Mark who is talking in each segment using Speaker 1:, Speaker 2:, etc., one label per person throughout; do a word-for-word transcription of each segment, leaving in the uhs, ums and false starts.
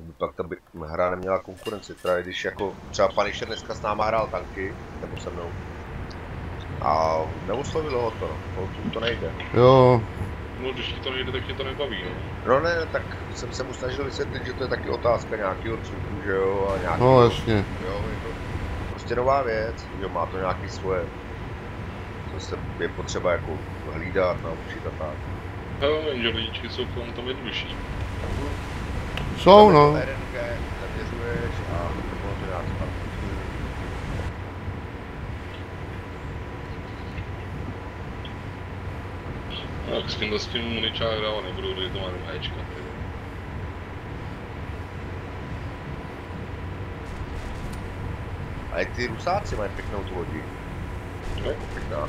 Speaker 1: aby pak ta hra neměla konkurenci. Teda když jako třeba Punisher dneska s náma hrál tanky, nebo se mnou. A neuslovilo ho to, no. To, to nejde.
Speaker 2: Jo.
Speaker 3: No, když ti to nejde, tak tě to nebaví, no.
Speaker 1: No ne, tak jsem se mu snažil vysvětlit, že to je taky otázka nějakého cviku, že jo, a nějaký,
Speaker 2: No jasně.
Speaker 1: Jo, je to prostě nová věc, jo, má to nějaký svoje, co se je potřeba jako hlídat, naučit a tak.
Speaker 3: Jo, jenže lidičky jsou kolem tam jednodušší.
Speaker 2: Jsou, no.
Speaker 1: R N G, zaměřuješ a bylo to nějak spadlo.
Speaker 3: Tak s tímhle s tím muničák dávat nebudu, protože to má jenom Ečka.
Speaker 1: A i ty Rusáci mají pěknou tu lodi.
Speaker 3: Jo?
Speaker 1: Pěkná.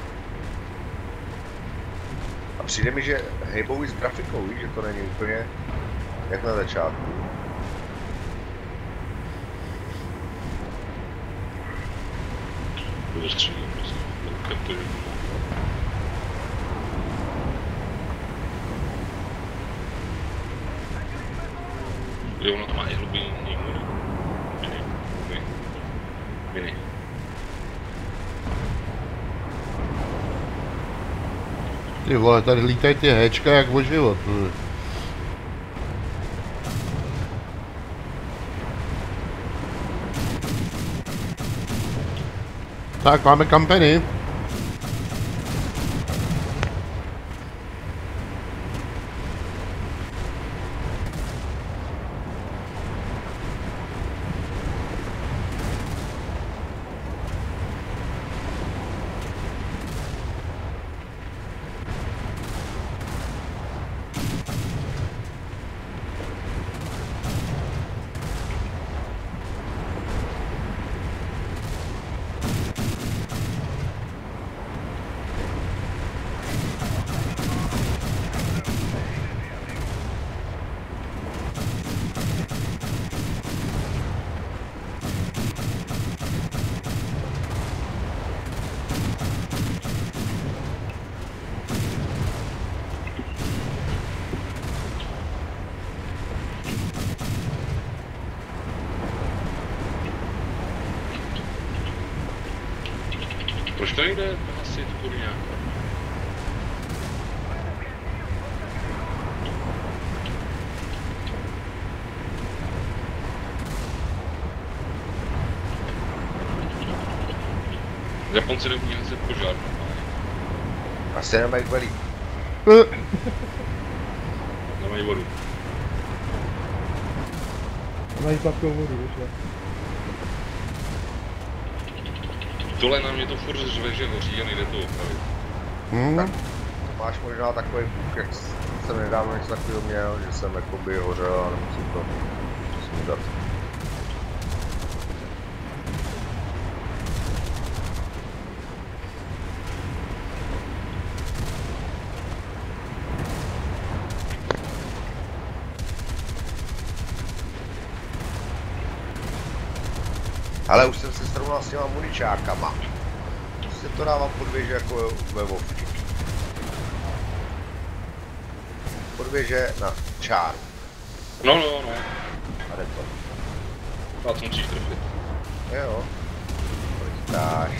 Speaker 1: A přijde mi, že hejbou i s grafikou, víš, že to není úplně jak na začátku.
Speaker 3: Budu střílet, prostě. To je... Jo, ono to má i hlubinný mini. Mini. Mini. Mini.
Speaker 2: Ty vole, tady lítají ty héčka jak o život. Tak, máme kampeny.
Speaker 3: Proč to jde? Asi to bude nějak. Japonci neumí hasit požár.
Speaker 1: Asi nemají velí.
Speaker 3: Nemají vodu.
Speaker 4: Mají sladkou vodu, víš.
Speaker 3: Tohle na mě to furt řve, že hoří a nejde to opravit.
Speaker 2: Hmm.
Speaker 1: Tak máš možná takový bůh, jak jsem nedávno něco takového měl, že jsem jakoby hořel a nemusím to snídat. Ale už jsem se srovnal s těma muničákama. Prostě to dávám podvěže jako ve Vovky. Podvěže na čár.
Speaker 3: No, no, no.
Speaker 1: A jde to.
Speaker 3: Já to musíš trefit.
Speaker 1: Jo. Kolik dáš?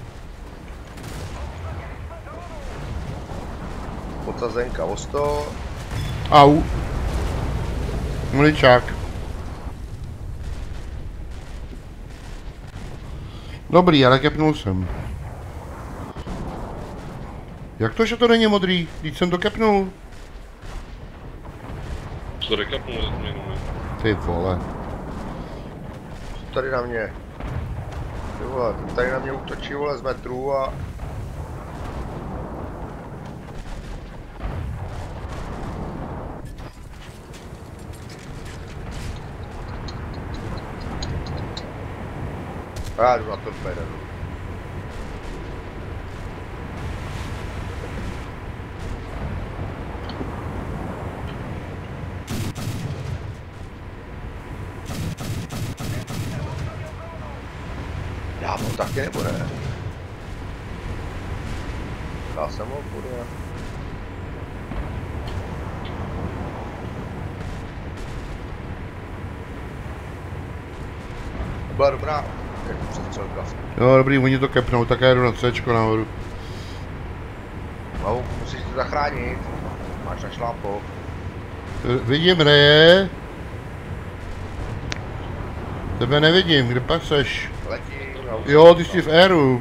Speaker 1: Podsazenka o sto.
Speaker 2: Au. Muničák. Dobrý, ale kepnul jsem. Jak to, že to není modrý? Když jsem to kepnul.
Speaker 3: Co to rekapnul za změnu, ne?
Speaker 2: Ty vole.
Speaker 1: Tady na mě. Ty vole, ten tady na mě útočí, vole, z metru a... Já jdu na torpéda. Já mu taky nebude. Já jsem ho bude. Byla dobrá, jako přestřelka.
Speaker 2: Jo, dobrý, oni to kepnou, tak já jdu na Cčko nahoru.
Speaker 1: No, musíš to zachránit. Máš na šlápo.
Speaker 2: Vidím reje. Tebe nevidím, kde pak seš?
Speaker 1: Letí.
Speaker 2: Jo, ty jsi v éru.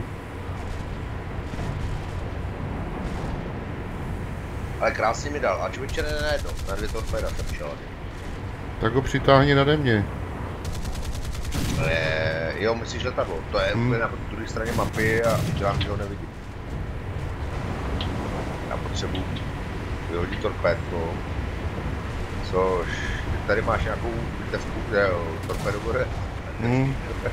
Speaker 1: Ale krásně mi dal, a člověče ne na jedno, na dvě torpéda jsem šel.
Speaker 2: Tak ho přitáhni nade mě.
Speaker 1: Je, jo, myslíš letadlo, to je
Speaker 2: Hmm.
Speaker 1: úplně na druhé straně mapy a dělám, že ho nevidím. Já potřebuji vyhodit torpédko. Což, ty tady máš nějakou bitevku, kde jo, torpédo bude.
Speaker 2: Hmm.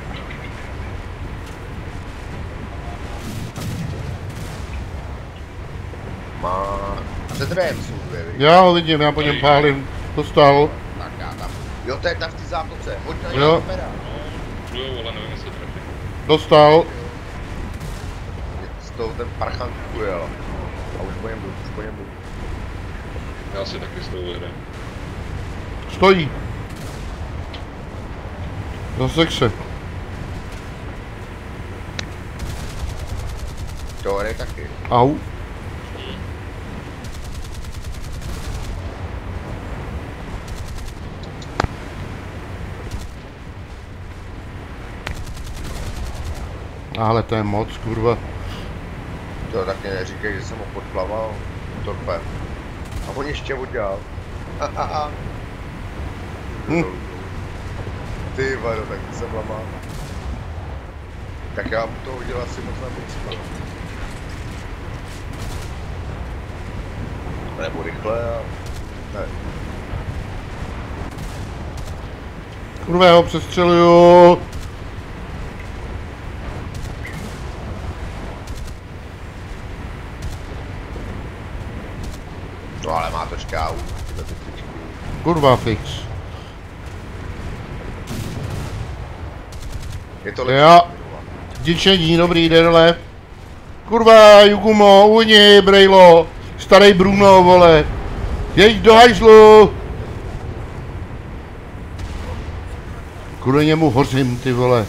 Speaker 1: Má... Před dvém jsou dvě, víš?
Speaker 2: Já ho vidím, já po něm pálím. Dostal.
Speaker 1: Tak já tam. Jo, to je tam v té zátoce, hoď na něj
Speaker 2: Jo.
Speaker 1: torpéda.
Speaker 3: No, jo, ale nevím, jestli trefí.
Speaker 2: Dostal.
Speaker 1: Z toho ten parchant ujel. A už po něm byl, už po něm byl.
Speaker 3: Já si taky s tou vyhrám.
Speaker 2: Stojí. Zasek se.
Speaker 1: To je taky.
Speaker 2: Au. Ale to je moc, kurva.
Speaker 1: To taky neříkej, že jsem ho podplaval torpéd. A on ještě udělal.
Speaker 2: Hm.
Speaker 1: Ty vado, tak to jsem lamal. Tak já mu to udělal asi moc na blízko. Nebo rychle a... Ne.
Speaker 2: Kurva, já ho přestřeluju.
Speaker 1: No ale má to škávu, tyhle ty tyčky.
Speaker 2: Kurva, fix.
Speaker 1: Je to lepší.
Speaker 2: Jo. Děčení, dobrý, jde dole. Kurva, Jugumo, uni, brejlo. Starý Bruno, vole. Jeď do hajzlu. Kvůli němu hořím, ty vole.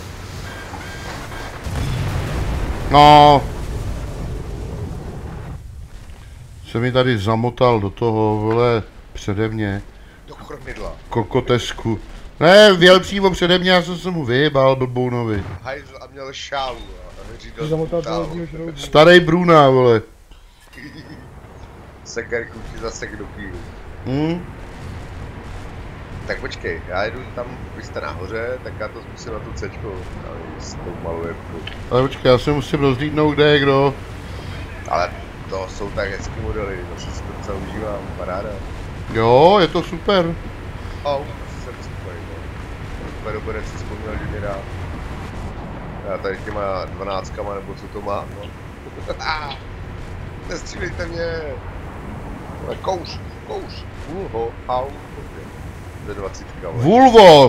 Speaker 2: No. Se mi tady zamotal do toho, vole, přede mě.
Speaker 1: Do kormidla.
Speaker 2: Kokotesku. Ne, vjel přímo přede mě, já jsem se mu vyjebal, blbounovi.
Speaker 1: Hajzl a měl šálu. A
Speaker 4: Ty zamotal toho ledního šroubu.
Speaker 2: Starý Bruna, vole.
Speaker 1: Sekerku ti zasek do kýlu.
Speaker 2: Hm?
Speaker 1: Tak počkej, já jedu tam, vy jste nahoře, tak já to zkusím na tu cečku. S tou malou jebkou.
Speaker 2: Ale počkej, já se musím rozlídnout, kde je kdo.
Speaker 1: Ale to jsou tak hezký modely, to si to docela užívám, paráda.
Speaker 2: Jo, je to super.
Speaker 1: Au, asi jsem spojený, no. Super oberec si vzpomněl, že mě dá. Já tady těma dvanáctkama, nebo co to má, no. Nestřílejte mě! Ale kouš, kouš, vulho, au, ze dvacítka, vole.
Speaker 2: Vulvo!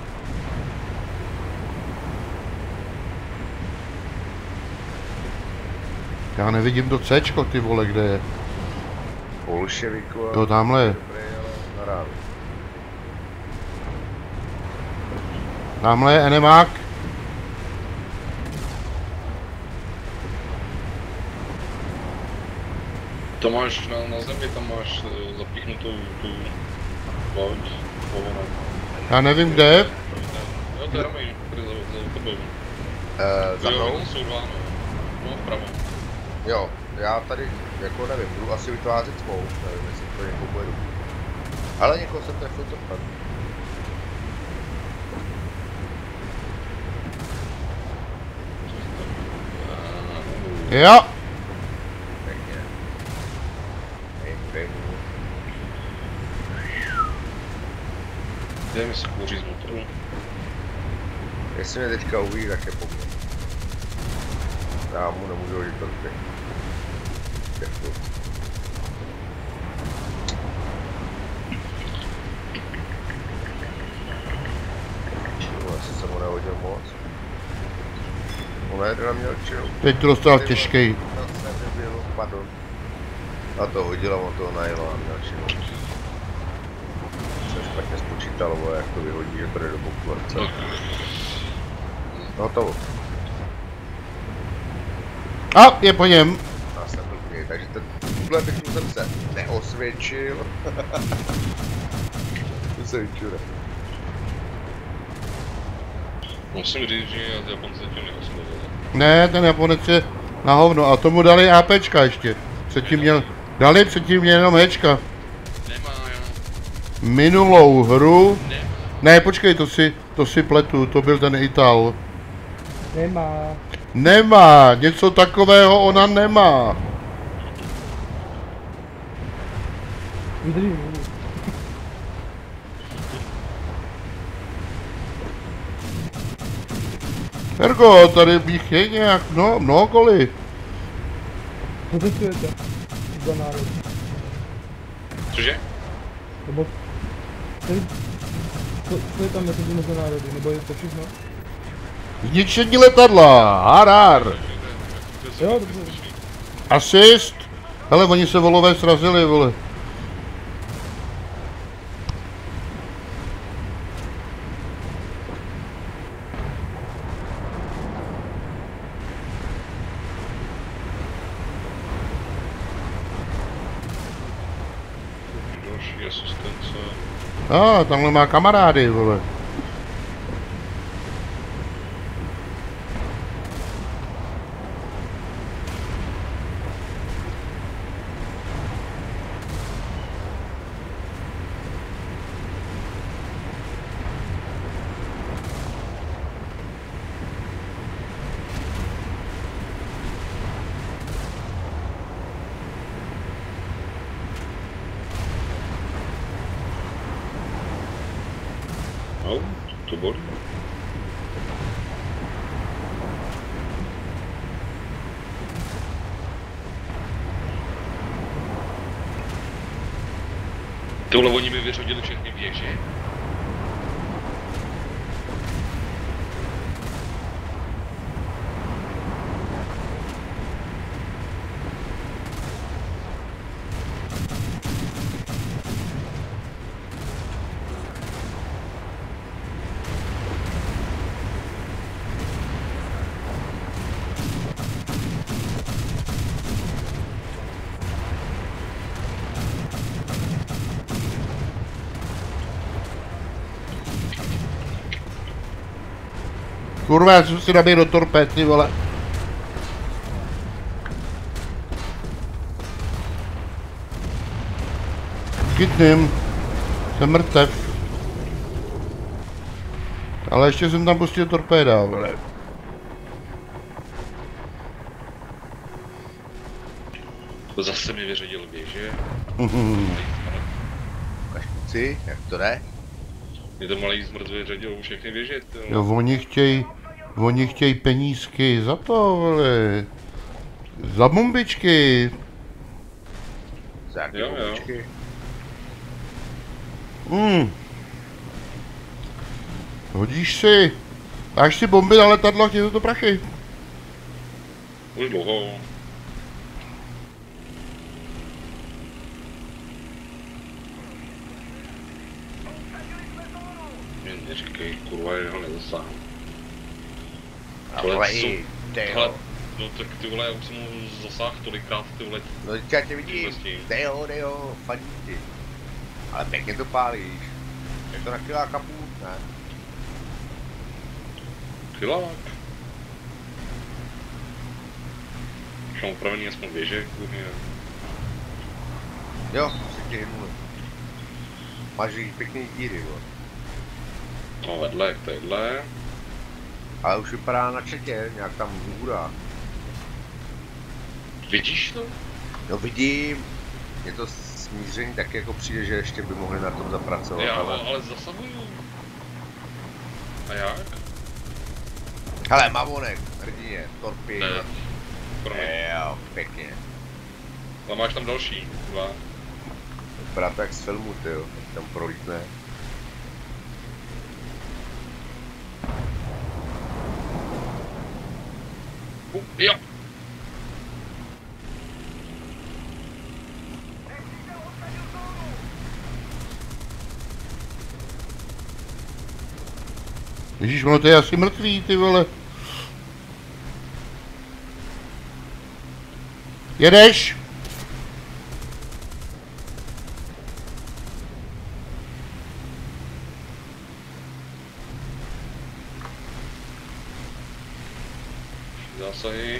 Speaker 2: Já nevidím to Cčko, ty vole, kde je.
Speaker 1: Bolševiku a...
Speaker 2: Jo, tamhle je.
Speaker 1: Dobrý, ale na ránu.
Speaker 2: Tamhle je enemák.
Speaker 3: To máš na, na zemi, tam máš uh, zapíchnutou tu loď, povonou.
Speaker 2: Já nevím, kde je.
Speaker 3: Jo, to je ramej, tady za, za tebou.
Speaker 1: Uh, za
Speaker 3: Jo,
Speaker 1: mnou?
Speaker 3: jsou dva, no. No, vpravo.
Speaker 1: Jo, já tady, jako nevím, budu asi vytvářet svou, nevím, jestli to někomu bude dobrý. Ale někoho jsem trefil to pan.
Speaker 2: Jo.
Speaker 1: Pěkně. Pěkně, pěkně.
Speaker 3: Jdeme si kouří z motoru.
Speaker 1: Jestli mě teďka uvidí, tak je po mně. Já mu nemůžu hodit torpy. Děkuji. No, asi jsem mu nehodil moc. On nejde na mě odčil.
Speaker 2: Teď to dostal těžkej.
Speaker 1: Pardon. A to hodila, on toho najelo a měl činu. Jsem špatně spočítal, bo jak to vyhodí, že to jde do boku a chce. Hotovo.
Speaker 2: A, je po něm.
Speaker 1: Já jsem blbý, takže ten tuhle bych jsem se neosvědčil. To se vyčure.
Speaker 3: Musím říct, že Japonci tě neoslovili.
Speaker 2: Ne, ten Japonec je na hovno. A tomu dali APčka ještě. Předtím měl, dali předtím měl jenom Hčka.
Speaker 3: Nemá, já.
Speaker 2: Minulou hru.
Speaker 3: Nemá.
Speaker 2: Ne, počkej, to si, to si pletu, to byl ten Ital.
Speaker 4: Nemá.
Speaker 2: Nemá, něco takového ona nemá.
Speaker 4: Vydržím, vydržím.
Speaker 2: Ergo, tady bych je nějak, no, mnohokoliv.
Speaker 4: Co testujete? Za národ.
Speaker 3: Cože?
Speaker 4: Nebo... Celý... Co, co je tam mezi mezinárody? Nebo je to všechno?
Speaker 2: Zničení letadla, harar.
Speaker 4: Jo, dobře.
Speaker 2: Asist. Hele, oni se volové srazili, vole.
Speaker 3: Další asistence.
Speaker 2: A, ah, tamhle má kamarády, vole.
Speaker 3: No, to bolí. Tohle oni mi vyřadili všechny věže.
Speaker 2: Kurva, já jsem si nabíj do torpéd, ty vole. Chytním. Jsem mrtev. Ale ještě jsem tam pustil torpéda, vole.
Speaker 3: Zase mi vyřadil věže.
Speaker 1: Kašpici, jak to jde?
Speaker 3: Mě to malý zmrt vyřadil všechny věže.
Speaker 2: Jo, oni chtějí, oni chtějí penízky za to, vole. Za bombičky.
Speaker 1: Za jaké
Speaker 3: Jo, jo.
Speaker 1: bombičky?
Speaker 2: Hmm. Hodíš si. Dáš si bomby na letadlo a chtějí to prachy.
Speaker 3: Už dlouho. Mě neříkej, kurva, já ho nezasáhnu.
Speaker 1: Ale i, ty
Speaker 3: Hele,
Speaker 1: jo.
Speaker 3: no tak ty vole, já už jsem mu zasáhl tolikrát, ty vole.
Speaker 1: No teď já tě vidím.
Speaker 3: Vlastně.
Speaker 1: Ty jo, ty jo, fandí ti. Ale pěkně to pálíš. Je to na kilá kapů, ne?
Speaker 3: Kilák. Už mám upravený aspoň věže, kurně.
Speaker 1: Jo, si tě jednu. Máš jich pěkný díry, jo.
Speaker 3: No vedle, jak tohle.
Speaker 1: Ale už vypadá na četě, nějak tam hůra.
Speaker 3: Vidíš to?
Speaker 1: No vidím. Je to smíření tak jako přijde, že ještě by mohli na tom zapracovat.
Speaker 3: Já,
Speaker 1: ale...
Speaker 3: ale zasahuju. A jak?
Speaker 1: Hele, Mavonek, hrdině, torpédo.
Speaker 3: Ne. Promiň.
Speaker 1: Jo, pěkně.
Speaker 3: A máš tam další, dva.
Speaker 1: Vypadá to jak z filmu, tyjo, tam prolítne.
Speaker 3: Uh, jo.
Speaker 2: Ježíš, ono to je asi mrtvý, ty vole. Jedeš?
Speaker 3: Zásahy.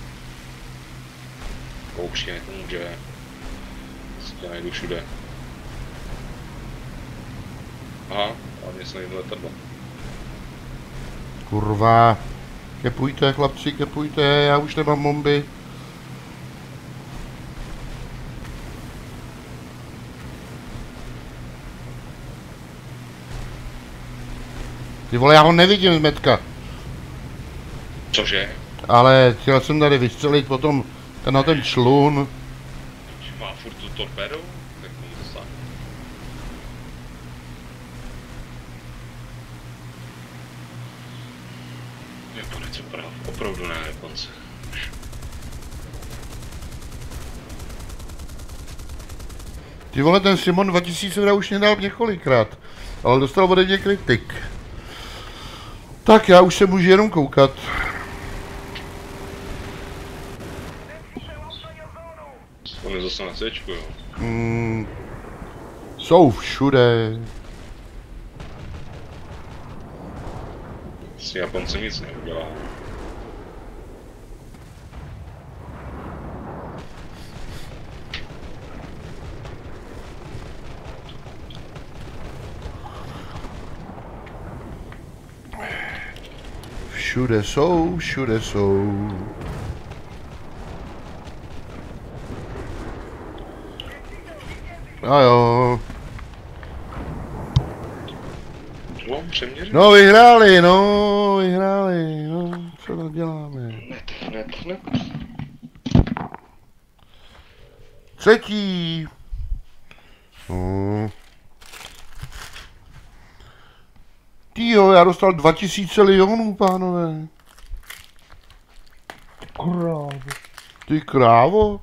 Speaker 3: Koukši, nepomůže. Si tě najdu všude. Aha, ale mě se nejde letadlo.
Speaker 2: Kurva. Kepujte, chlapci, kepujte, já už nemám bomby. Ty vole, já ho nevidím z metka.
Speaker 3: Cože?
Speaker 2: Ale chtěl jsem tady vystřelit potom ten na ten člun.
Speaker 3: Má furt tu torpédu? Tak mu to sám. Japonec opravdu, opravdu ne, Japonce.
Speaker 2: Ty vole, ten Simon dva tisíce hra už mě dal několikrát, ale dostal ode mě kritik. Tak já už se můžu jenom koukat.
Speaker 3: On je zase na céčku, jo.
Speaker 2: Mm, jsou všude.
Speaker 3: Si Japonce nic neudělá.
Speaker 2: Všude jsou, všude jsou. A jo.
Speaker 3: No, přeměřím.
Speaker 2: No vyhráli, no, vyhráli, no, co to děláme?
Speaker 3: Net, net, net.
Speaker 2: Třetí. No. Týjo, já dostal dva tisíce lionů, pánové.
Speaker 4: Krávo.
Speaker 2: Ty krávo.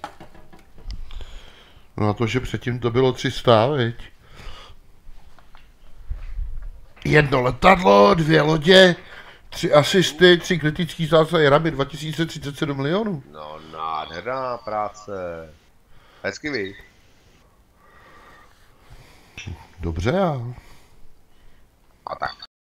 Speaker 2: No na to, že předtím to bylo tři sta, veď. Jedno letadlo, dvě lodě, tři asisty, tři kritický zásahy, raby, dva tisíce třicet sedm milionů.
Speaker 1: No, nádherná práce. Hezky víš.
Speaker 2: Dobře, já.
Speaker 1: A tak.